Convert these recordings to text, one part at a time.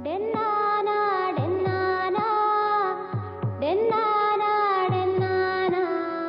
ಡೆನ್ನಾನಾ ಡೆನ್ನಾನಾ ಡೆನ್ನಾನಾ ಡೆನ್ನಾನಾ.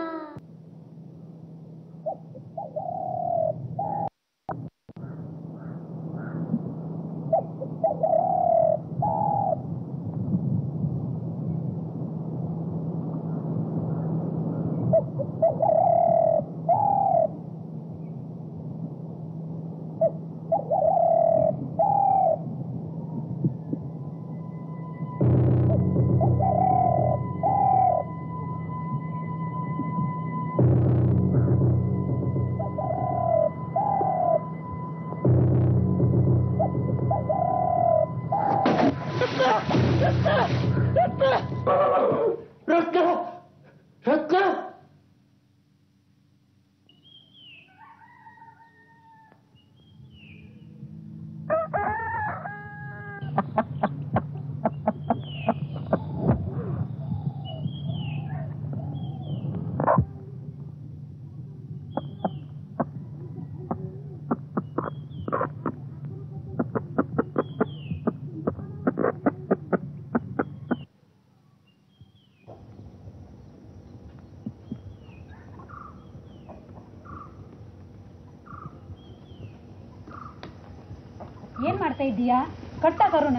ಏನ್ ಮಾಡ್ತಾ ಇದ್ದೀಯಾ? ಕಟ್ಟ ಕರುಣ.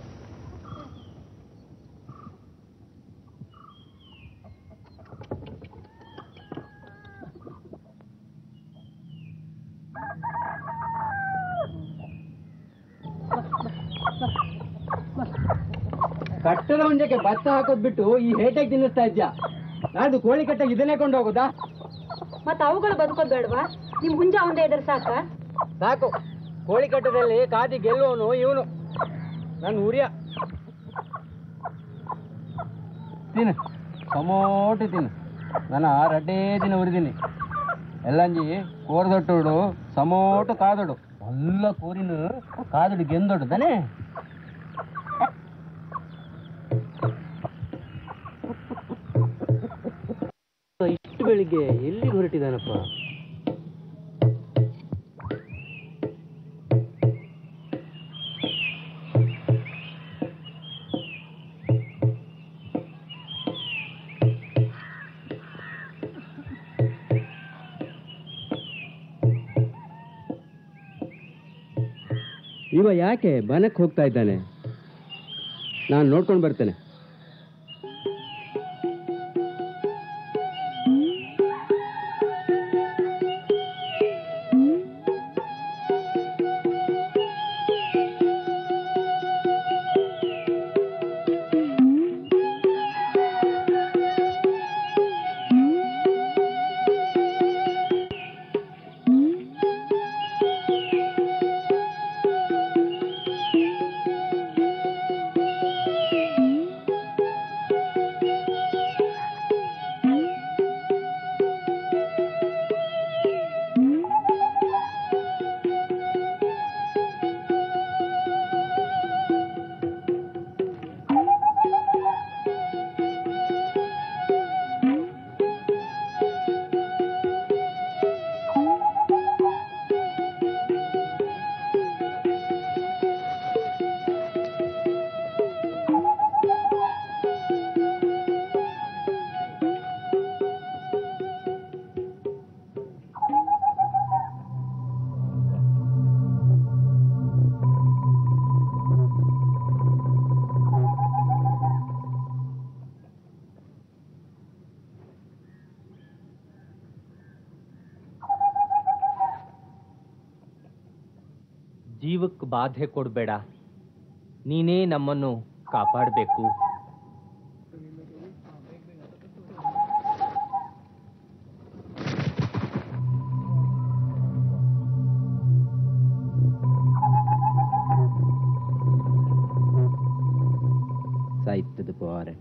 ಕಟ್ಟದ ಹುಂಜಕ್ಕೆ ಭತ್ತ ಹಾಕೋದ್ ಬಿಟ್ಟು ಈ ಹೇಟೆಗೆ ತಿನ್ನಿಸ್ತಾ ಇದ್ಯಾ? ನಾಡ್ದು ಕೋಳಿ ಕಟ್ಟಾಗ ಇದನ್ನೇ ಕೊಂಡು ಹೋಗೋದಾ? ಮತ್ತ ಅವುಗಳು ಬದುಕೋದ್ ಬೇಡವಾ? ನಿಮ್ ಹುಂಜ ಒಂದೇ ಇದ್ರೆ ಸಾಕ? ಸಾಕು. ಕೋಳಿ ಕಟ್ಟದಲ್ಲಿ ಕಾದಿ ಗೆಲ್ಲುವವನು ಇವನು, ನನ್ನ ಉರಿಯ. ತಿನ್ನು, ಸಮೋಟು ತಿನ್ನು. ನಾನು ರಡ್ಡೇ ದಿನ ಉರಿದೀನಿ. ಎಲ್ಲಂಜಿ ಕೋರ್ದೊಟ್ಟುಡು ಸಮೋಟು ಕಾದೊಡು ಎಲ್ಲ ಕೂರಿನ ಕಾದೊಡು ಗೆಂದೊಡು ತಾನೆ. ಇಷ್ಟು ಬೆಳಿಗ್ಗೆ ಎಲ್ಲಿಗೆ ಹೊರಟಿದಾನಪ್ಪ? ಇವ ಯಾಕೆ ಬನಕ್ಕೆ ಹೋಗ್ತಾ ಇದ್ದಾನೆ? ನಾನು ನೋಡ್ಕೊಂಡು ಬರ್ತೇನೆ. ಜೀವಕ್ಕೆ ಬಾಧೆ ಕೊಡಬೇಡ, ನೀನೇ ನಮ್ಮನ್ನು ಕಾಪಾಡಬೇಕು. ಸಾಹಿತ್ಯದ ಪವಾರೆ.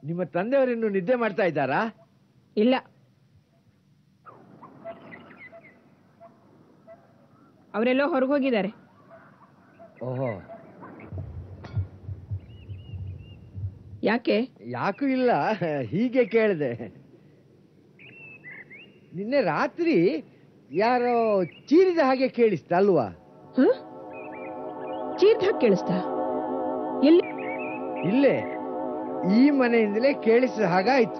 ನಿಮ್ಮ ತಂದೆಯವರಿನ್ನು ನಿದ್ದೆ ಮಾಡ್ತಾ ಇದ್ದಾರಾ? ಇಲ್ಲ, ಅವರೆಲ್ಲೋ ಹೊರಗೋಗಿದ್ದಾರೆ. ಓಹೋ, ಯಾಕೆ? ಯಾಕೂ ಇಲ್ಲ, ಹೀಗೆ ಕೇಳಿದೆ. ನಿನ್ನೆ ರಾತ್ರಿ ಯಾರೋ ಚೀರಿದ ಹಾಗೆ ಕೇಳಿಸ್ತಾ ಅಲ್ವಾ? ಚೀರ್ದ ಹಾಗೆ ಕೇಳಿಸ್ತಾ? ಎಲ್ಲಿ? ಇಲ್ಲೇ ಈ ಮನೆಯಿಂದಲೇ ಕೇಳಿಸಿದ ಹಾಗಾಯ್ತು.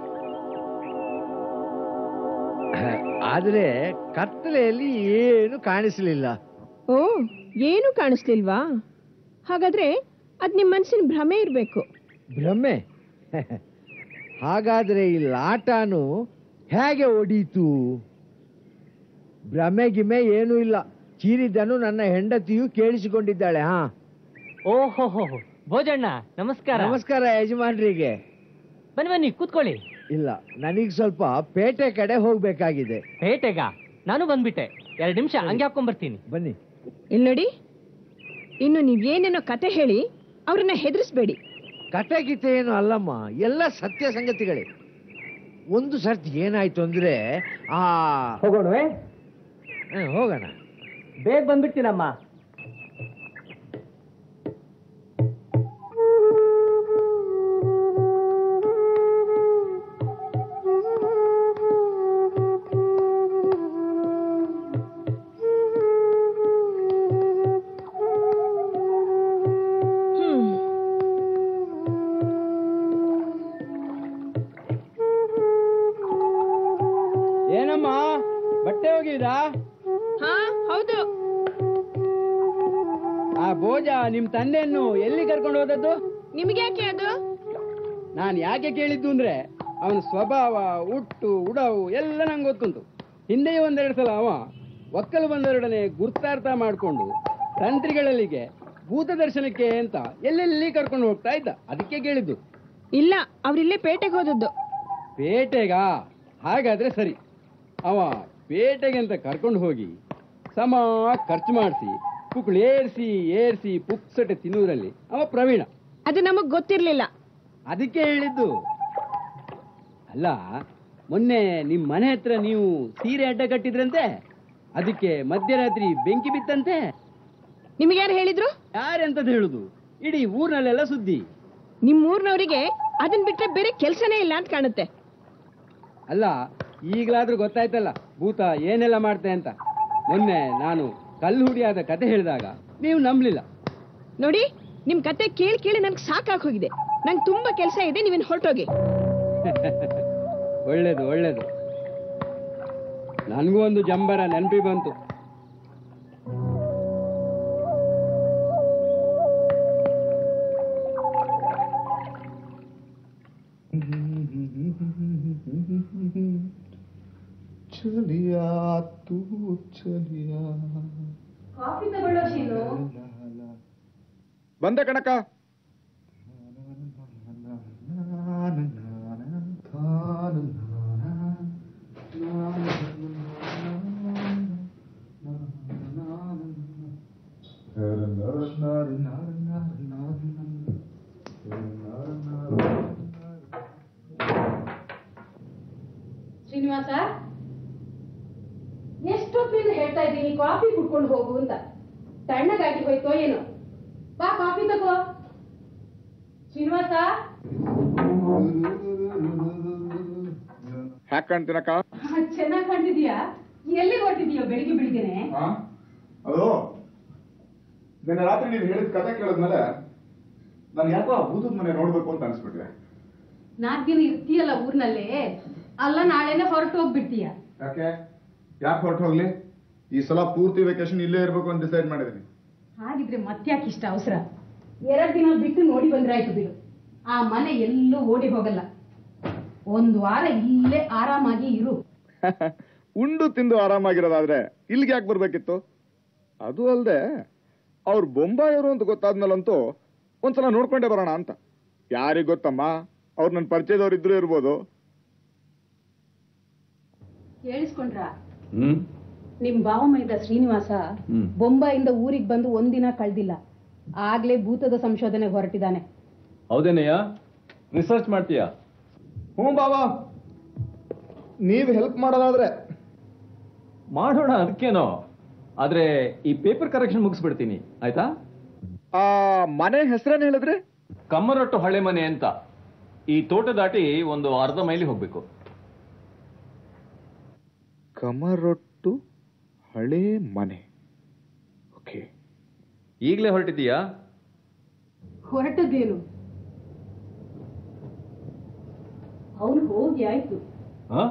ಆದ್ರೆ ಕತ್ತಲೆಯಲ್ಲಿ ಏನು ಕಾಣಿಸಲಿಲ್ಲ. ಓ, ಏನು ಕಾಣಿಸ್ಲಿಲ್ವಾ? ಹಾಗಾದ್ರೆ ಅದ್ ನಿಮ್ ಮನ್ಸಿನ ಭ್ರಮೆ ಇರ್ಬೇಕು. ಭ್ರಮೆ? ಹಾಗಾದ್ರೆ ಈ ಲಾಟನು ಹೇಗೆ ಹೊಡೀತು? ಭ್ರಮೆ ಗಿಮೆ ಏನೂ ಇಲ್ಲ. ಚೀರಿದ್ದನ್ನು ನನ್ನ ಹೆಂಡತಿಯು ಕೇಳಿಸಿಕೊಂಡಿದ್ದಾಳೆ. ಹಾ. ಓಹೋ, ಭೋಜಣ್ಣ ನಮಸ್ಕಾರ. ನಮಸ್ಕಾರ ಯಜಮಾನ್ರಿಗೆ. ಬನ್ನಿ ಬನ್ನಿ ಕೂತ್ಕೊಳ್ಳಿ. ಇಲ್ಲ, ನನಗೆ ಸ್ವಲ್ಪ ಪೇಟೆ ಕಡೆ ಹೋಗ್ಬೇಕಾಗಿದೆ. ಪೇಟೆಗ? ನಾನು ಬಂದ್ಬಿಟ್ಟೆ, 2 ನಿಮಿಷ ಹಂಗೆ ಹಾಕೊಂಡ್ಬರ್ತೀನಿ. ಬನ್ನಿ. ಇಲ್ಲಿ ನೋಡಿ, ಇನ್ನು ನೀವೇನೇನೋ ಕತೆ ಹೇಳಿ ಅವ್ರನ್ನ ಹೆದರಿಸ್ಬೇಡಿ. ಕತೆ ಗೀತೆ ಏನು ಅಲ್ಲಮ್ಮ, ಎಲ್ಲ ಸತ್ಯ ಸಂಗತಿಗಳೇ. ಒಂದು ಸರ್ತಿ ಏನಾಯ್ತು ಅಂದ್ರೆ ಹೋಗೋಣವೇ? ಹೋಗೋಣ. ಬೇಗ ಬಂದ್ಬಿಡ್ತೀನಮ್ಮ. ಏನಮ್ಮ, ಬಟ್ಟೆ ಹೋಗಿದಾ? ಹಾ, ಹೌದು. ಆ ಭೋಜ ನಿಮ್ ತಂದೆಯನ್ನು ಎಲ್ಲಿ ಕರ್ಕೊಂಡು ಹೋದದ್ದು? ನಿಮ್ಗೆ ಯಾಕೆ ಅದು? ನಾನು ಯಾಕೆ ಕೇಳಿದ್ದು ಅಂದ್ರೆ ಅವನ ಸ್ವಭಾವ, ಉಟ್ಟು, ಉಡವು ಎಲ್ಲ ನಂಗೆ ಗೊತ್ತುಂಟು. ಹಿಂದೆಯೂ 1-2 ಸಲ ಅವ ಒಕ್ಕಲು ಬಂದವರೊಡನೆ ಗುರ್ತಾರ್ಥ ಮಾಡಿಕೊಂಡು ತಂತ್ರಿಗಳಲ್ಲಿಗೆ ಭೂತ ದರ್ಶನಕ್ಕೆ ಅಂತ ಎಲ್ಲೆಲ್ಲಿ ಕರ್ಕೊಂಡು ಹೋಗ್ತಾ ಇದ್ದ. ಅದಕ್ಕೆ ಕೇಳಿದ್ದು. ಇಲ್ಲ, ಅವ್ರಿಲ್ಲೇ ಪೇಟೆಗೆ ಹೋದದ್ದು. ಪೇಟೆಗ? ಹಾಗಾದ್ರೆ ಸರಿ. ಅವ ಪೇಟೆಗೆ ಅಂತ ಕರ್ಕೊಂಡು ಹೋಗಿ ಸಮ ಖರ್ಚು ಮಾಡಿಸಿ ಪುಕ್ಳು ಏರ್ಸಿ ಪುಕ್ಸಟೆ ತಿನ್ನುವುದರಲ್ಲಿ ಅವ ಪ್ರವೀಣ. ಅದು ನಮಗ್ ಗೊತ್ತಿರ್ಲಿಲ್ಲ. ಅದಕ್ಕೆ ಹೇಳಿದ್ದು. ಅಲ್ಲ, ಮೊನ್ನೆ ನಿಮ್ ಮನೆ ಹತ್ರ ನೀವು ಸೀರೆ ಅಡ್ಡ ಕಟ್ಟಿದ್ರಂತೆ, ಅದಕ್ಕೆ ಮಧ್ಯರಾತ್ರಿ ಬೆಂಕಿ ಬಿತ್ತಂತೆ. ನಿಮ್ಗೆ ಯಾರು ಹೇಳಿದ್ರು? ಯಾರೆಂತದ್ ಹೇಳುದು, ಇಡೀ ಊರ್ನಲ್ಲೆಲ್ಲ ಸುದ್ದಿ. ನಿಮ್ ಊರ್ನವರಿಗೆ ಅದನ್ ಬಿಟ್ರೆ ಬೇರೆ ಕೆಲ್ಸನೇ ಇಲ್ಲ ಅಂತ ಕಾಣುತ್ತೆ. ಅಲ್ಲ, ಈಗಲಾದ್ರೂ ಗೊತ್ತಾಯ್ತಲ್ಲ ಭೂತ ಏನೆಲ್ಲ ಮಾಡ್ತೆ ಅಂತ. ಮೊನ್ನೆ ನಾನು ಕಲ್ಲು ಹುಡಿಯಾದ ಕತೆ ಹೇಳಿದಾಗ ನೀವು ನಂಬಲಿಲ್ಲ. ನೋಡಿ, ನಿಮ್ ಕತೆ ಕೇಳಿ ಕೇಳಿ ನನ್ಗೆ ಸಾಕಾಗಿ ಹೋಗಿದೆ. ನಂಗೆ ತುಂಬಾ ಕೆಲಸ ಇದೆ, ನೀವೇನು ಹೊರಟೋಗಿ. ಒಳ್ಳೇದು ಒಳ್ಳೇದು. ನನಗೂ ಒಂದು ಜಂಬರ ನೆನಪಿ ಬಂತು. ಚಲಿಯಾ ತೂ ಚಲಿಯಾ. ಕಾಫಿ ತಗೊಳ್ಳೋ ಶೀನು. ಬಂದೆ ಕಣಕ. ಶ್ರೀನಿವಾಸ, ಎಷ್ಟೊತ್ತಿನಿಂದ ಹೇಳ್ತಾ ಇದ್ದೀನಿ ಕಾಫಿ ಕುಡ್ಕೊಂಡು ಹೋಗು ಅಂತ. ತಣ್ಣಗಾಗಿ ಹೋಯ್ತೋ ಏನೋ? ಬಾ ಕಾಫಿ ತಗೋ. ಶ್ರೀನಿವಾಸ, ಹ್ಯಾಕ್ ಕಾಣ್ತೀನಕ್ಕ? ಚೆನ್ನಾಗಿ ಕಾಣ್ತಿದ್ಯಾ? ಎಲ್ಲಿ ಹೊರಟಿದ್ಯೋ ಬೆಳಿಗ್ಗೆ ಬೆಳಿಗ್ಗೆನೆ? ಅದು ನಿನ್ನೆ ರಾತ್ರಿ ನೀನು ಹೇಳಿದ ಕತೆ ಕೇಳಿದ್ಮೇಲೆ ನಾನು ಯಾಕೋ ಭೂತದ ಮನೆ ನೋಡ್ಬೇಕು ಅಂತ ಅನ್ಸ್ಬಿಟ್ರೆ. 4 ದಿನ ಇರ್ತೀಯಲ್ಲ ಊರ್ನಲ್ಲೇ, ಅಲ್ಲ ನಾಳೆನೆ ಹೊರಟು ಹೋಗ್ಬಿಡ್ತೀಯ. ಯಾಕೆ ಹೊರಟು ಹೋಗ್ಲಿ? ಈ ಸಲ ಪೂರ್ತಿ ವೆಕೇಶನ್ ಇಲ್ಲೇ ಇರ್ಬೇಕು ಅಂತ ಡಿಸೈಡ್ ಮಾಡಿದೀನಿ. ಹಾಗಿದ್ರೆ ಮತ್ತ್ಯಾಕೆ ಇಷ್ಟ ಅವಸರ? 2 ದಿನ ಬಿಟ್ಟು ನೋಡಿ ಬಂದ್ರಾಯ್ತು ಬಿಡು. ಆ ಮನೆ ಎಲ್ಲೂ ಓಡಿ ಹೋಗಲ್ಲ. 1 ವಾರ ಇಲ್ಲೇ ಆರಾಮಾಗಿ ಇರು. ಉಂಡು ತಿಂದು ಆರಾಮಾಗಿರೋದಾದ್ರೆ ಇಲ್ಲಿಗೆ ಯಾಕೆ ಬರ್ಬೇಕಿತ್ತು? ಅದು ಅಲ್ಲದೆ ಅವ್ರು ಬೊಂಬಾಯಿಯವರು ಅಂತ ಗೊತ್ತಾದ್ಮೇಲಂತೂ ಒಂದ್ಸಲ ನೋಡ್ಕೊಂಡೇ ಬರೋಣ ಅಂತ. ಯಾರಿಗ್ ಗೊತ್ತಮ್ಮ, ಅವ್ರು ನನ್ನ ಪರಿಚಯದವ್ರು ಇದ್ರೂ ಇರ್ಬೋದು. ಕೇಳಿಸ್ಕೊಂಡ್ರ? ನಿಮ್ ಬಾವ ಮೈದ ಶ್ರೀನಿವಾಸ ಬೊಂಬಾಯಿಂದ ಊರಿಗೆ ಬಂದು 1 ದಿನ ಕಳ್ದಿಲ್ಲ. ಆಗ್ಲೇ ಭೂತದ ಸಂಶೋಧನೆ ಹೊರಟಿದ್ದಾನೆ. ಹೌದೇನಯ್ಯ? ರಿಸರ್ಚ್ ಮಾಡ್ತೀಯಾ? ಹ್ಞೂ ಬಾಬಾ, ನೀವು ಹೆಲ್ಪ್ ಮಾಡೋದಾದ್ರೆ ಮಾಡೋಣ, ಅದಕ್ಕೇನೋ. ಆದ್ರೆ ಈ ಪೇಪರ್ ಕರೆಕ್ಷನ್ ಮುಗಿಸ್ಬಿಡ್ತೀನಿ, ಆಯ್ತಾ? ಆ ಮನೆ ಹೆಸರೇನು ಹೇಳಿದ್ರಿ? ಕಮ್ಮರೊಟ್ಟು ಹಳೆ ಮನೆ ಅಂತ. ಈ ತೋಟ ದಾಟಿ ಒಂದು ಅರ್ಧ ಮೈಲಿ ಹೋಗ್ಬೇಕು. ಕಮರೊಟ್ಟು ಹಳೆ ಮನೆ. ಓಕೆ. ಈಗಲೇ ಹೊರಟಿದ್ದೀಯಾ? ಹೊರಟದ್ದೇನು? ಅವನು ಹೋಗಿ ಆಯ್ತು. ಹಾ?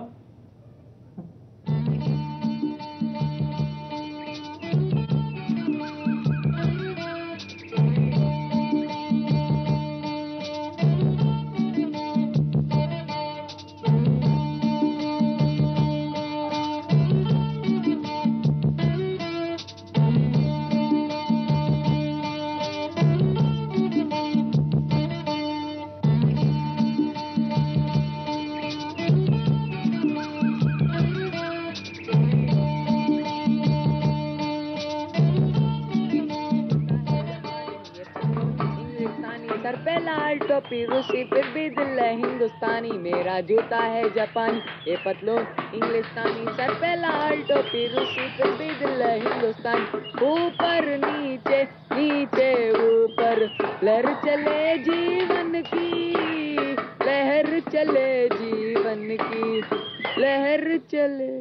सर पे लाल टोपी रूसी फिर भी दिल है हिंदुस्तानी, मेरा जूता है जापानी ये पतलून इंग्लिस्तानी। सर पे लाल टोपी रूसी फिर भी दिल है हिंदुस्तानी, ऊपर नीचे नीचे ऊपर लहर चले जीवन की, लहर चले जीवन की, लहर चले।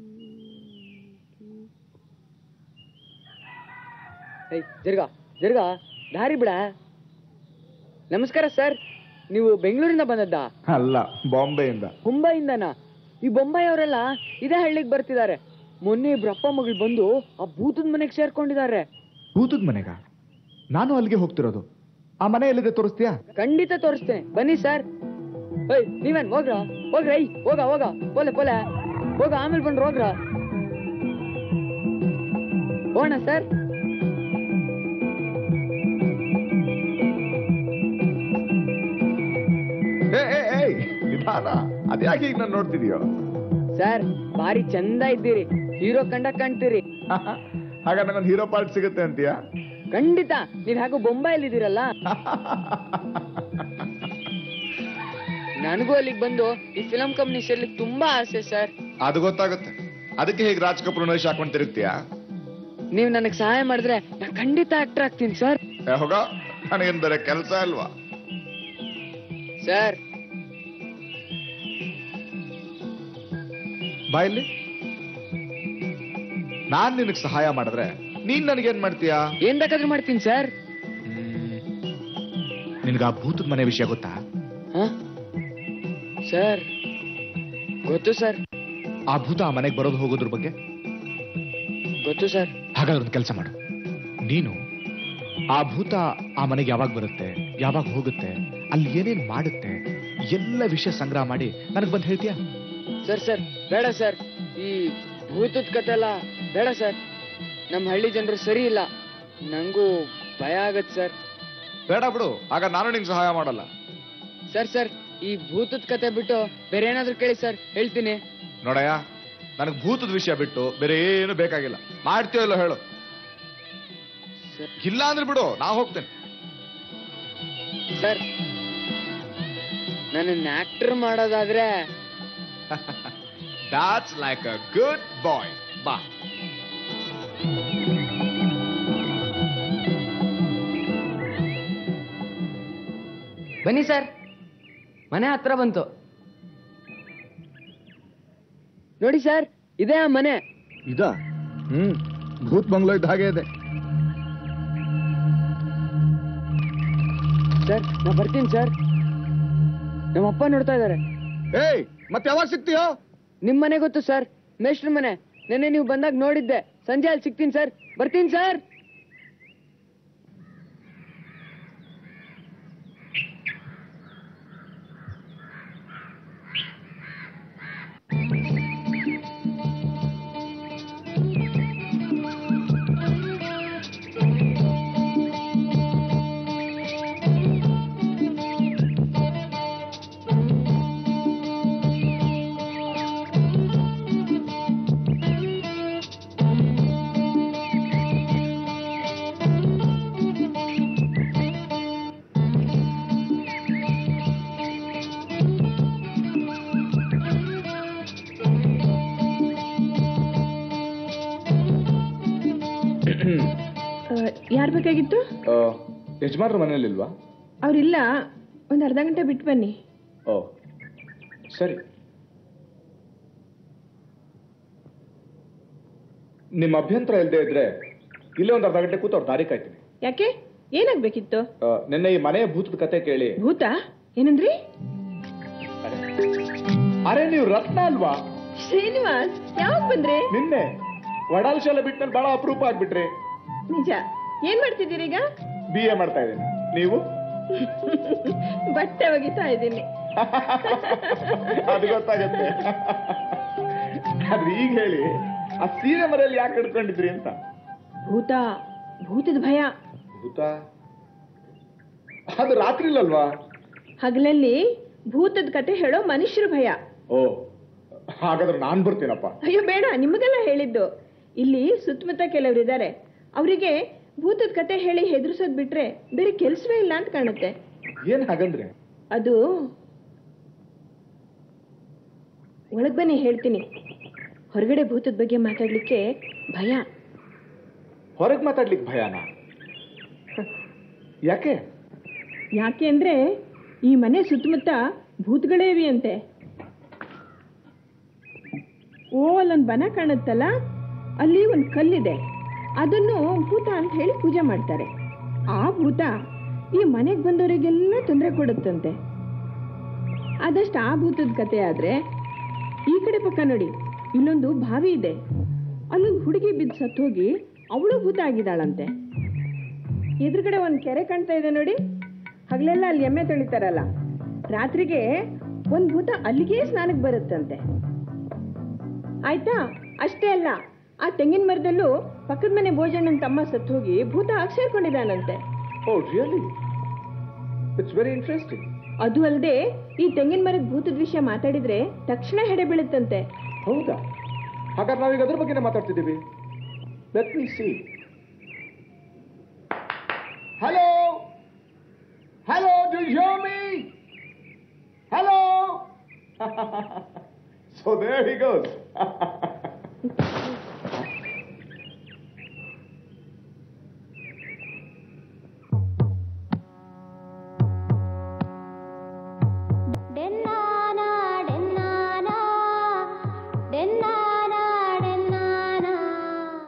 ಜರ್ಗ ಜರ್ಗ ದಾರಿ ಬಿಡ. ನಮಸ್ಕಾರ ಸರ್, ನೀವು ಬೆಂಗಳೂರಿಂದ ಬಂದದ್ದ? ಅಲ್ಲ, ಬಾಂಬೆಯಿಂದ. ಮುಂಬೈಯಿಂದನಾ? ಈ ಬೊಂಬೈ ಅವರೆಲ್ಲ ಇದೇ ಹಳ್ಳಿಗೆ ಬರ್ತಿದ್ದಾರೆ. ಮೊನ್ನೆ ಇಬ್ರು ಅಪ್ಪ ಮಗಳು ಬಂದು ಆ ಭೂತದ ಮನೆಗೆ ಸೇರ್ಕೊಂಡಿದ್ದಾರೆ. ಭೂತದ ಮನೆಗ? ನಾನು ಅಲ್ಲಿಗೆ ಹೋಗ್ತಿರೋದು. ಆ ಮನೆ ಎಲ್ಲಿದೆ ತೋರಿಸ್ತೀಯಾ? ಖಂಡಿತ ತೋರಿಸ್ತೇನೆ, ಬನ್ನಿ ಸರ್. ನೀವೇನ್ ಹೋಗ್ರ ಹೋಗ್ರ, ಹೋಗ ಹೋಗ ಪೋಲೆ ಪೋಲೆ ಹೋಗ, ಆಮೇಲೆ ಬಂದ್ರು ಹೋಗ್ರ. ಹೋಗೋಣ ಸರ್. ಅದ್ಯಾಕೆ ಈಗ ನಾನು ನೋಡ್ತಿದೀಯೋ? ಸರ್ ಭಾರಿ ಚಂದ ಇದ್ದೀರಿ, ಹೀರೋ ಕಂಡ ಕಾಣ್ತೀರಿ. ಹಾಗ ನಂಗೊಂದು ಹೀರೋ ಪಾರ್ಟ್ ಸಿಗುತ್ತೆ ಅಂತೀಯಾ? ಖಂಡಿತ. ನೀವ್ ಹೇಗೋ ಬೊಂಬೈಲಿ ಇದ್ದೀರಲ್ಲ, ನನಗೂ ಅಲ್ಲಿಗೆ ಬಂದು ಈ ಫಿಲಂ ಕಂಪ್ನಿ ಸೇರ್ಲಿಕ್ಕೆ ತುಂಬಾ ಆಸೆ ಸರ್. ಅದು ಗೊತ್ತಾಗುತ್ತೆ. ಅದಕ್ಕೆ ಹೇಗೆ ರಾಜ್ ಕಪೂರ್ ವೇಷ ಹಾಕೊಂಡು ತಿರುಗ್ತೀಯಾ? ನೀವ್ ನನಗ್ ಸಹಾಯ ಮಾಡಿದ್ರೆ ನಾನು ಖಂಡಿತ ಆಕ್ಟರ್ ಆಗ್ತೀನಿ ಸರ್. ಹೋಗ, ನನಗೇನ್ ಬೇರೆ ಕೆಲಸ ಅಲ್ವಾ ಸರ್? ಬಾಯಲ್ಲಿ ನಾನ್ ನಿನಗ್ ಸಹಾಯ ಮಾಡಿದ್ರೆ ನೀನ್ ನನಗೇನ್ ಮಾಡ್ತೀಯಾ? ಏನ್ ಬೇಕಾದ್ರೂ ಮಾಡ್ತೀನಿ ಸರ್. ನಿನ್ಗ ಆ ಭೂತದ ಮನೆ ವಿಷಯ ಗೊತ್ತಾ? ಸರ್ ಗೊತ್ತು ಸರ್. ಆ ಭೂತ ಆ ಮನೆಗೆ ಬರೋದು ಹೋಗೋದ್ರ ಬಗ್ಗೆ ಗೊತ್ತು ಸರ್. ಹಾಗಾದ್ರೆ ಒಂದು ಕೆಲಸ ಮಾಡು, ನೀನು ಆ ಭೂತ ಆ ಮನೆಗೆ ಯಾವಾಗ ಬರುತ್ತೆ, ಯಾವಾಗ ಹೋಗುತ್ತೆ, ಅಲ್ಲಿ ಏನೇನ್ ಮಾಡುತ್ತೆ, ಎಲ್ಲ ವಿಷಯ ಸಂಗ್ರಹ ಮಾಡಿ ನನಗ್ ಬಂದು ಹೇಳ್ತೀಯಾ? ಸರ್ ಸರ್ ಬೇಡ ಸರ್, ಈ ಭೂತದ ಕತೆ ಎಲ್ಲ ಬೇಡ ಸರ್. ನಮ್ಮ ಹಳ್ಳಿ ಜನರು ಸರಿ ಇಲ್ಲ, ನಂಗೂ ಭಯ ಆಗತ್ ಸರ್. ಬೇಡ ಬಿಡು, ಆಗ ನಾನು ನಿಂಗೆ ಸಹಾಯ ಮಾಡಲ್ಲ. ಸರ್ ಸರ್ ಈ ಭೂತದ ಕತೆ ಬಿಟ್ಟು ಬೇರೆ ಏನಾದ್ರು ಕೇಳಿ ಸರ್, ಹೇಳ್ತೀನಿ. ನೋಡಯ್ಯ, ನನಗ್ ಭೂತದ ವಿಷಯ ಬಿಟ್ಟು ಬೇರೆ ಏನು ಬೇಕಾಗಿಲ್ಲ. ಮಾಡ್ತೀಯೋ ಇಲ್ಲೋ ಹೇಳು. ಇಲ್ಲ ಅಂದ್ರೆ ಬಿಡು, ನಾ ಹೋಗ್ತೇನೆ. ಸರ್ ನನ್ನ ಆಕ್ಟರ್ ಮಾಡೋದಾದ್ರೆ That's like a good boy. ಬಾ. ಬನ್ನಿ ಸರ್, ಮನೆ ಹತ್ರ ಬಂತು ನೋಡಿ ಸರ್, ಇದೇ ಆ ಮನೆ. ಇದಾ? ಭೂತ್ ಬಂಗ್ಲೋ ಇದ್ದ ಹಾಗೆ ಇದೆ. ಸರ್ ನಾ ಬರ್ತೀನಿ ಸರ್, ನಮ್ಮಪ್ಪ ನೋಡ್ತಾ ಇದ್ದಾರೆ. ಏಯ್, ಮತ್ತೆ ಯಾವಾಗ ಸಿಗ್ತೀಯೋ? ನಿಮ್ ಮನೆ ಗೊತ್ತು ಸರ್, ಮೇಷ್ಟ್ರ ಮನೆ. ನೆನ್ನೆ ನೀವು ಬಂದಾಗ ನೋಡಿದ್ದೆ. ಸಂಜೆ ಅಲ್ಲಿ ಸಿಗ್ತೀನಿ ಸರ್, ಬರ್ತೀನಿ ಸರ್. ಯಾರು ಬೇಕಾಗಿತ್ತು? ಯಜಮಾನ್ರ ಮನೇಲಿಲ್ವಾ? ಅವ್ರಿಲ್ಲ, ಒಂದು ಅರ್ಧ ಗಂಟೆ ಬಿಟ್ಟು ಬನ್ನಿ. ಓ ಸರಿ. ನಿಮ್ಮ ಅಭ್ಯಂತರ ಇಲ್ಲದೆ ಇದ್ರೆ ಇಲ್ಲೇ ಒಂದು ಅರ್ಧ ಗಂಟೆ ಕೂತು ಅವ್ರ ದಾರಿ ಕಾಯ್ತೀನಿ. ಯಾಕೆ, ಏನಾಗ್ಬೇಕಿತ್ತು? ನಿನ್ನೆ ಈ ಮನೆಯ ಭೂತದ ಕತೆ ಕೇಳಿ. ಭೂತ ಏನಂದ್ರಿ? ಅರೆ ನೀವು ರತ್ನ ಅಲ್ವಾ? ಶ್ರೀನಿವಾಸ್, ಯಾವಾಗ ಬಂದ್ರಿ? ನಿನ್ನೆ ವಡಾಲ್ ಶಾಲೆ ಬಿಟ್ಮೇಲೆ ಬಹಳ ಅಪರೂಪ ಆಗ್ಬಿಟ್ರಿ. ನಿಜ. ಏನ್ ಮಾಡ್ತಿದ್ದೀರಿ ಈಗ? BA ಮಾಡ್ತಾ ಇದ್ದೀನಿ. ನೀವು? ಬಟ್ಟೆ ಒಗಿತಾ ಇದ್ದೀನಿ. ಅದು ಗೊತ್ತಾಗತ್ತೆ. ಆದ್ರೆ ಈಗ ಹೇಳಿ, ಆ ಸೀರೆ ಮರೆಯಲ್ಲಿ ಯಾಕೆ ಹಿಡ್ಕೊಂಡಿದ್ರಿ ಅಂತ? ಭೂತ, ಭೂತದ ಭಯ. ಭೂತ ಅದು ರಾತ್ರಿಲಲ್ವಾ? ಹಗಲಲ್ಲಿ ಭೂತದ ಕತೆ ಹೇಳೋ ಮನುಷ್ಯರ ಭಯ. ಓ ಹಾಗಾದ್ರೆ ನಾನ್ ಬರ್ತೀನಪ್ಪ. ಅಯ್ಯೋ ಬೇಡ, ನಿಮಗೆಲ್ಲ ಹೇಳಿದ್ದು. ಇಲ್ಲಿ ಸುತ್ತಮುತ್ತ ಕೆಲವರು ಇದ್ದಾರೆ, ಅವರಿಗೆ ಭೂತದ ಕತೆ ಹೇಳಿ ಹೆದರ್ಸೋದ್ ಬಿಟ್ರೆ ಬೇರೆ ಕೆಲ್ಸವೇ ಇಲ್ಲ ಅಂತ ಕಾಣುತ್ತೆ. ಏನ್ ಹಾಗಂದ್ರೆ? ಅದು ಒಳಗ್ ಬನ್ನಿ ಹೇಳ್ತೀನಿ. ಹೊರಗಡೆ ಭೂತದ ಬಗ್ಗೆ ಮಾತಾಡ್ಲಿಕ್ಕೆ ಭಯ. ಹೊರಗೆ ಮಾತಾಡ್ಲಿಕ್ಕೆ ಭಯಾನ? ಯಾಕೆ? ಯಾಕೆ ಅಂದ್ರೆ ಈ ಮನೆ ಸುತ್ತಮುತ್ತ ಭೂತಗಳೇ ಇವೆ ಅಂತೆ. ಓ, ಅಲ್ಲೊಂದು ಬನ ಕಾಣುತ್ತಲ್ಲ, ಅಲ್ಲಿ ಒಂದು ಕಲ್ಲಿದೆ, ಅದನ್ನು ಭೂತ ಅಂತ ಹೇಳಿ ಪೂಜೆ ಮಾಡ್ತಾರೆ. ಆ ಭೂತ ಈ ಮನೆಗೆ ಬಂದವರಿಗೆಲ್ಲ ತೊಂದರೆ ಕೊಡುತ್ತಂತೆ. ಆದಷ್ಟು ಆ ಭೂತದ ಕತೆ ಆದ್ರೆ ಈ ಕಡೆ ಪಕ್ಕ ನೋಡಿ, ಇಲ್ಲೊಂದು ಬಾವಿ ಇದೆ, ಅಲ್ಲೊಂದು ಹುಡುಗಿ ಬಿದ್ದು ಸತ್ತೋಗಿ ಅವಳು ಭೂತ ಆಗಿದ್ದಾಳಂತೆ. ಎದುರುಗಡೆ ಒಂದು ಕೆರೆ ಕಾಣ್ತಾ ಇದೆ ನೋಡಿ, ಹಗಲೆಲ್ಲ ಅಲ್ಲಿ ಎಮ್ಮೆ ತೊಳಿತಾರಲ್ಲ, ರಾತ್ರಿಗೆ ಒಂದು ಭೂತ ಅಲ್ಲಿಗೆ ಸ್ನಾನಕ್ಕೆ ಬರುತ್ತಂತೆ. ಆಯ್ತಾ? ಅಷ್ಟೇ ಅಲ್ಲ, ಆ ತೆಂಗಿನ ಮರದಲ್ಲೂ ಪಕ್ಕದ ಮನೆ ಭೋಜಣ್ಣನ ತಮ್ಮ ಸತ್ತು ಹೋಗಿ ಭೂತ ಆಗಿ ಸೇರ್ಕೊಂಡಿದ್ದಾನಂತೆ. Oh really? It's very interesting. ಅದು ಅಲ್ಲದೆ ಈ ತೆಂಗಿನ ಮರದ ಭೂತದ ವಿಷಯ ಮಾತಾಡಿದ್ರೆ ತಕ್ಷಣ ಹೆಡೆ ಬೀಳುತ್ತಂತೆ. ಹೌದಾ? ಹಾಗಾದ್ರೆ ನಾವೀಗ ಅದ್ರ ಬಗ್ಗೆನೇ ಮಾತಾಡ್ತಿದ್ದೀವಿ. Let me see. Hello hello, do you hear me? Hello. So there he goes.